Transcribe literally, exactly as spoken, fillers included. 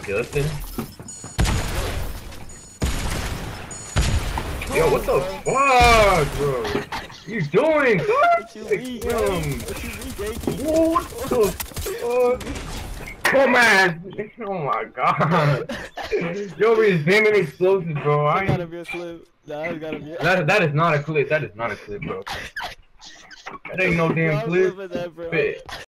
Justin? Yo, what the fuck, bro? What you doing? What you mean, bro? Um, What you mean, Jakey? what the fuck? Come on! Oh my god! Yo, he's jamming explosives, bro. I That gotta be a clip. Nah, that gotta be a that, that is not a clip. That is not a clip, bro. That ain't no Bro, damn I'm clip. clipping that, bro. Fit.